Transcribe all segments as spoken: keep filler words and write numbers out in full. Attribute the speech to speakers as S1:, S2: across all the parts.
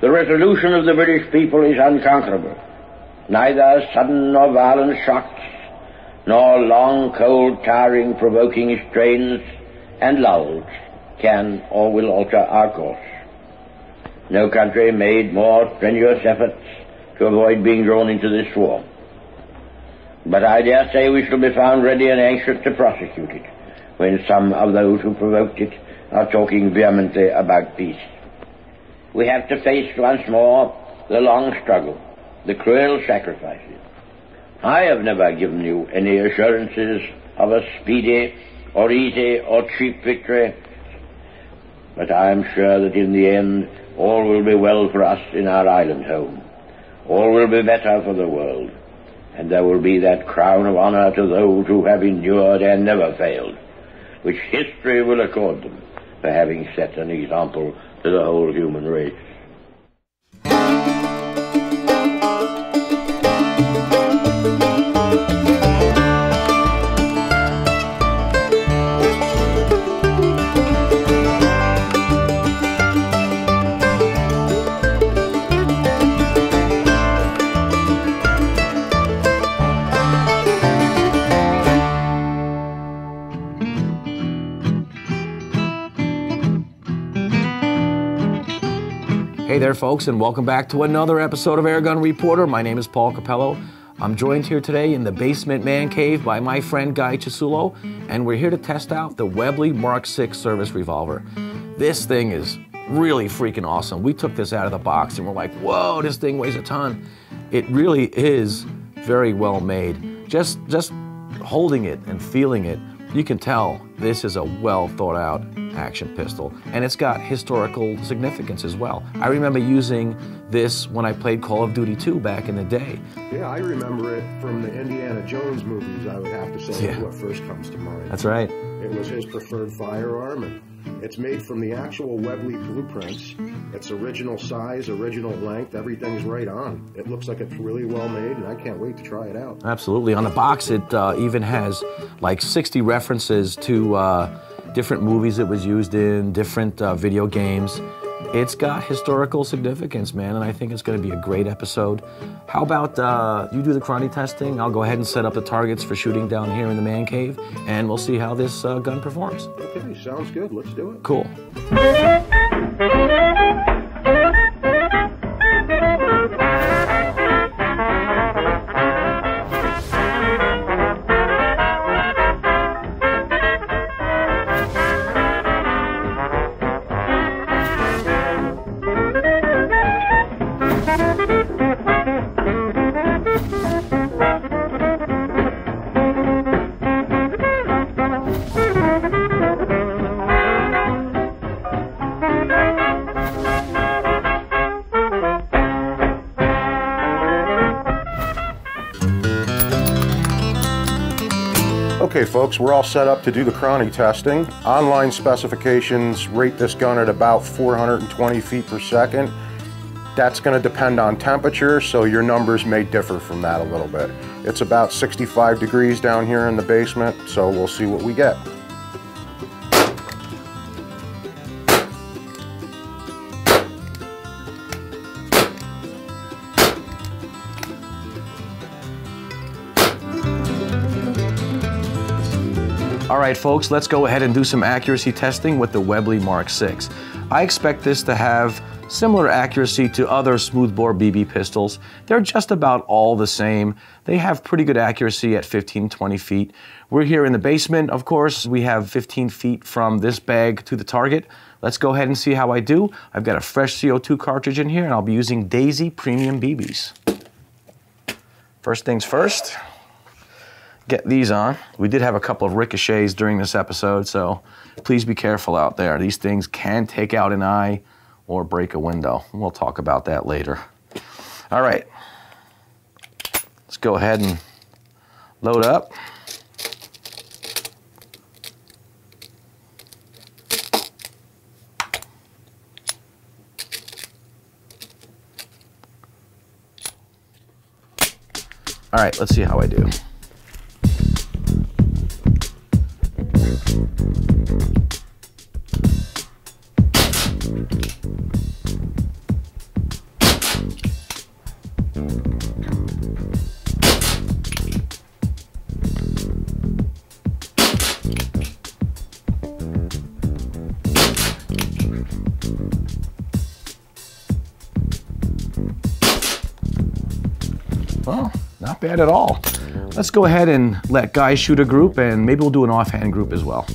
S1: The resolution of the British people is unconquerable. Neither sudden nor violent shocks, nor long, cold, tiring, provoking strains and lulls can or will alter our course. No country made more strenuous efforts to avoid being drawn into this war. But I dare say we shall be found ready and anxious to prosecute it when some of those who provoked it are talking vehemently about peace. We have to face once more the long struggle, the cruel sacrifices. I have never given you any assurances of a speedy or easy or cheap victory, but I am sure that in the end all will be well for us in our island home. All will be better for the world, and there will be that crown of honor to those who have endured and never failed, which history will accord them for having set an example to the whole human race.
S2: Hey there, folks, and welcome back to another episode of Airgun Reporter. My name is Paul Capello. I'm joined here today in the basement man cave by my friend Guy Chisulo, and we're here to test out the Webley Mark six service revolver. This thing is really freaking awesome. We took this out of the box and we're like, whoa, this thing weighs a ton. It really is very well made. Just, just holding it and feeling it, you can tell this is a well thought out action pistol, and it's got historical significance as well. I remember using this when I played Call of Duty two back in the day.
S3: Yeah, I remember it from the Indiana Jones movies, I would have to say,
S2: yeah.
S3: What first comes to mind.
S2: That's right.
S3: It was his preferred firearm, and it's made from the actual Webley blueprints. It's original size, original length, everything's right on. It looks like it's really well made, and I can't wait to try it out.
S2: Absolutely. On the box, it uh, even has like sixty references to uh, different movies it was used in, different uh, video games. It's got historical significance, man, and I think it's going to be a great episode. How about uh, you do the karate testing? I'll go ahead and set up the targets for shooting down here in the man cave, and we'll see how this uh, gun performs.
S3: Okay, sounds good. Let's do it.
S2: Cool.
S3: Okay, folks, we're all set up to do the Crony testing. Online specifications rate this gun at about four hundred twenty feet per second. That's going to depend on temperature, so your numbers may differ from that a little bit. It's about sixty-five degrees down here in the basement, so we'll see what we get.
S2: All right, folks, let's go ahead and do some accuracy testing with the Webley Mark six. I expect this to have similar accuracy to other smoothbore B B pistols. They're just about all the same. They have pretty good accuracy at fifteen, twenty feet. We're here in the basement, of course. We have fifteen feet from this bag to the target. Let's go ahead and see how I do. I've got a fresh C O two cartridge in here, and I'll be using Daisy Premium B Bs. First things first. Get these on. We did have a couple of ricochets during this episode, so please be careful out there. These things can take out an eye or break a window. We'll talk about that later. All right, let's go ahead and load up. All right, let's see how I do. Well, not bad at all. Let's go ahead and let guys shoot a group, and maybe we'll do an offhand group as well.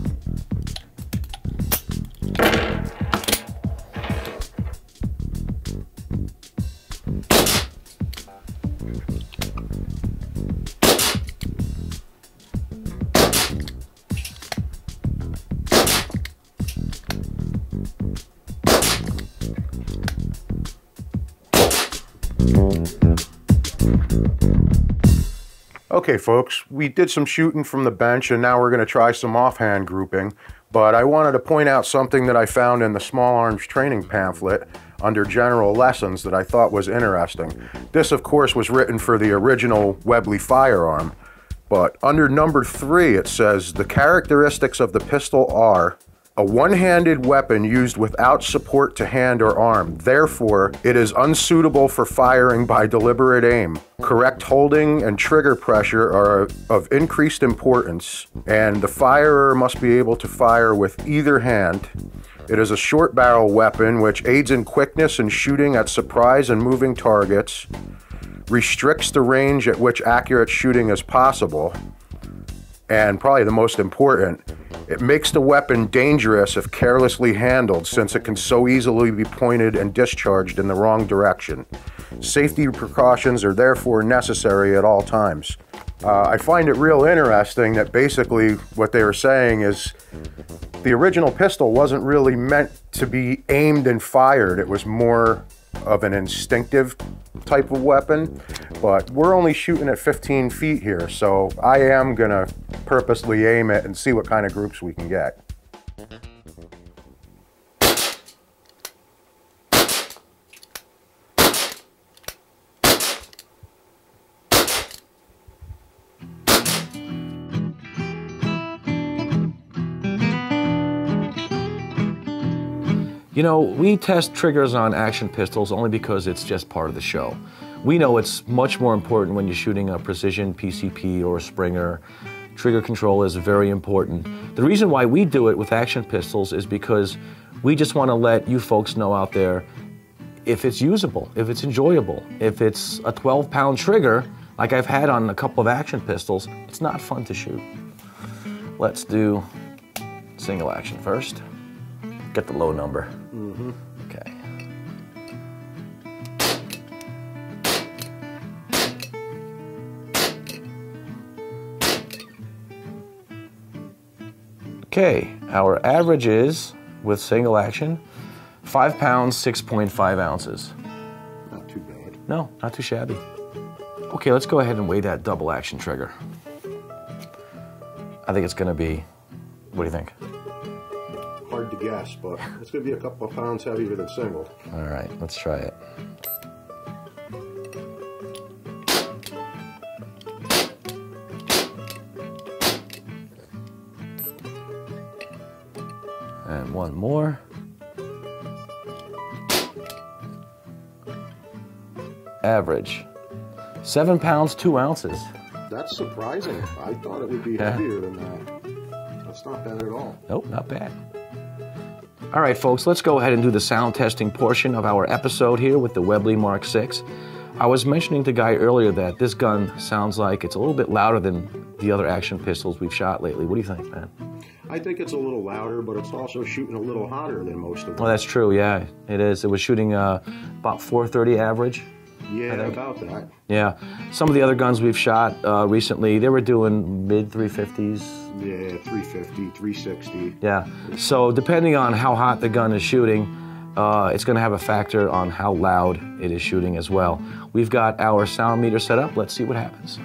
S3: Okay folks, we did some shooting from the bench and now we're going to try some offhand grouping, but I wanted to point out something that I found in the Small Arms training pamphlet under general lessons that I thought was interesting. This of course was written for the original Webley firearm, but under number three it says the characteristics of the pistol are a one-handed weapon used without support to hand or arm. Therefore, it is unsuitable for firing by deliberate aim. Correct holding and trigger pressure are of increased importance, and the firer must be able to fire with either hand. It is a short barrel weapon which aids in quickness and shooting at surprise and moving targets, restricts the range at which accurate shooting is possible, and probably the most important, it makes the weapon dangerous if carelessly handled, since it can so easily be pointed and discharged in the wrong direction. Safety precautions are therefore necessary at all times. Uh, I find it real interesting that basically what they were saying is the original pistol wasn't really meant to be aimed and fired. It was more of an instinctive type of weapon, but we're only shooting at fifteen feet here, so I am gonna purposely aim it and see what kind of groups we can get.
S2: You know, we test triggers on action pistols only because it's just part of the show. We know it's much more important when you're shooting a precision P C P or a Springer. Trigger control is very important. The reason why we do it with action pistols is because we just want to let you folks know out there if it's usable, if it's enjoyable, if it's a twelve pound trigger, like I've had on a couple of action pistols, it's not fun to shoot. Let's do single action first. Get the low number. Mm-hmm. Okay. Okay, our average is, with single action, five pounds, six point five ounces.
S3: Not too bad.
S2: No, not too shabby. Okay, let's go ahead and weigh that double action trigger. I think it's gonna be, what do you think?
S3: Hard to guess, but it's gonna be a couple of pounds heavier than single.
S2: All right, let's try it. And one more. Average, seven pounds, two ounces.
S3: That's surprising. I thought it would be
S2: Yeah.
S3: heavier than that. That's not bad at all.
S2: Nope, not bad. All right, folks, let's go ahead and do the sound testing portion of our episode here with the Webley Mark six. I was mentioning to Guy earlier that this gun sounds like it's a little bit louder than the other action pistols we've shot lately. What do you think, man?
S3: I think it's a little louder, but it's also shooting a little hotter than most of them.
S2: Well, that's true, yeah, it is. It was shooting uh, about four thirty average.
S3: Yeah, about that.
S2: Yeah, some of the other guns we've shot uh, recently, they were doing mid three fifties.
S3: Yeah, three fifty, three sixty.
S2: Yeah, so depending on how hot the gun is shooting, uh, it's gonna have a factor on how loud it is shooting as well. We've got our sound meter set up. Let's see what happens.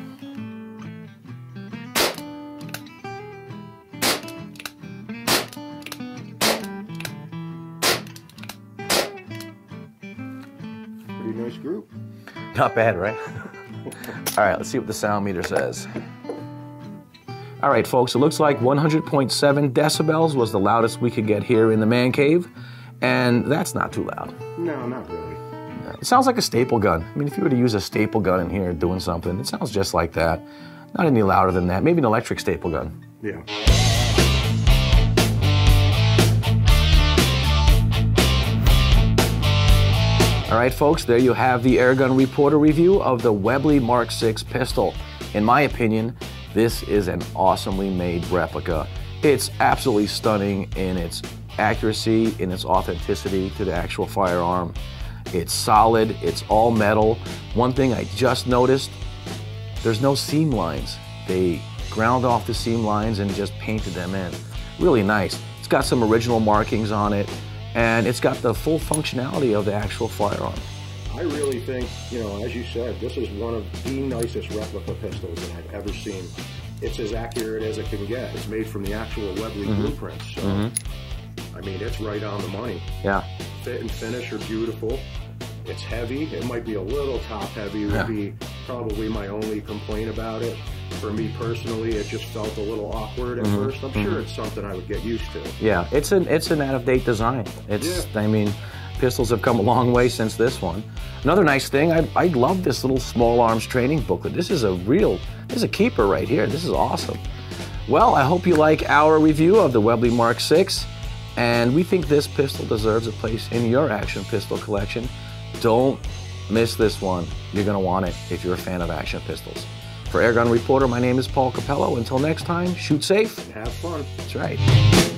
S3: Pretty nice group.
S2: Not bad, right? All right, let's see what the sound meter says. All right, folks, it looks like one hundred point seven decibels was the loudest we could get here in the man cave, and that's not too loud.
S3: No, not really.
S2: It sounds like a staple gun. I mean, if you were to use a staple gun in here doing something, it sounds just like that. Not any louder than that. Maybe an electric staple gun.
S3: Yeah.
S2: All right, folks, there you have the Airgun Reporter review of the Webley Mark six pistol. In my opinion, this is an awesomely made replica. It's absolutely stunning in its accuracy, in its authenticity to the actual firearm. It's solid, it's all metal. One thing I just noticed, there's no seam lines. They ground off the seam lines and just painted them in. Really nice. It's got some original markings on it, and it's got the full functionality of the actual firearm.
S3: I really think, you know, as you said, this is one of the nicest replica pistols that I've ever seen. It's as accurate as it can get. It's made from the actual Webley mm-hmm. blueprints, so mm-hmm. I mean, it's right on the money.
S2: Yeah.
S3: Fit and finish are beautiful. It's heavy. It might be a little top heavy would yeah. be probably my only complaint about it. For me personally, it just felt a little awkward at mm-hmm. first. I'm mm-hmm. sure it's something I would get used to.
S2: Yeah, it's an it's an out-of-date design. It's yeah. I mean, pistols have come a long way since this one. Another nice thing, I I love this little small arms training booklet. This is a real this is a keeper right here. This is awesome. Well, I hope you like our review of the Webley Mark six, and we think this pistol deserves a place in your action pistol collection. Don't miss this one. You're going to want it if you're a fan of action pistols. For Airgun Reporter, my name is Paul Capello. Until next time, shoot safe.
S3: And have fun.
S2: That's right.